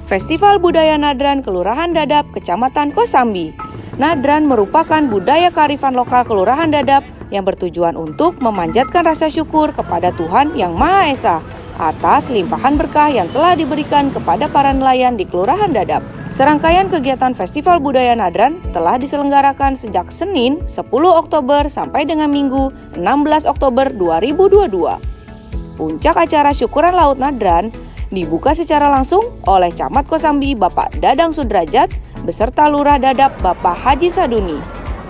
Festival Budaya Nadran Kelurahan Dadap, Kecamatan Kosambi. Nadran merupakan budaya kearifan lokal Kelurahan Dadap yang bertujuan untuk memanjatkan rasa syukur kepada Tuhan Yang Maha Esa atas limpahan berkah yang telah diberikan kepada para nelayan di Kelurahan Dadap. Serangkaian kegiatan Festival Budaya Nadran telah diselenggarakan sejak Senin 10 Oktober sampai dengan Minggu 16 Oktober 2022. Puncak acara Syukuran Laut Nadran dibuka secara langsung oleh Camat Kosambi Bapak Dadang Sudrajat beserta Lurah Dadap Bapak Haji Saduni.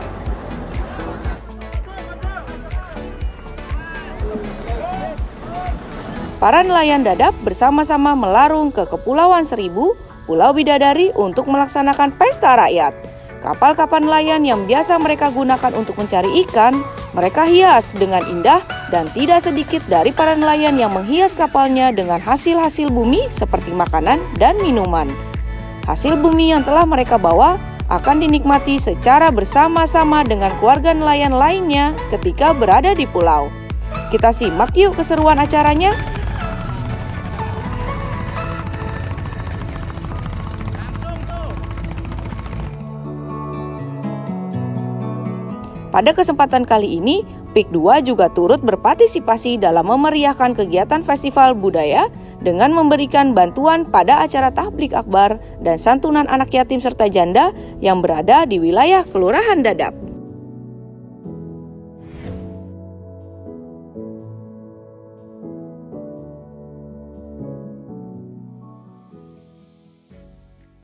Para nelayan Dadap bersama-sama melarung ke Kepulauan Seribu, Pulau Bidadari untuk melaksanakan pesta rakyat. Kapal-kapal nelayan yang biasa mereka gunakan untuk mencari ikan, mereka hias dengan indah dan tidak sedikit dari para nelayan yang menghias kapalnya dengan hasil-hasil bumi seperti makanan dan minuman. Hasil bumi yang telah mereka bawa akan dinikmati secara bersama-sama dengan keluarga nelayan lainnya ketika berada di pulau. Kita simak yuk keseruan acaranya. Pada kesempatan kali ini, PIK 2 juga turut berpartisipasi dalam memeriahkan kegiatan festival budaya dengan memberikan bantuan pada acara tahblik akbar dan santunan anak yatim serta janda yang berada di wilayah Kelurahan Dadap.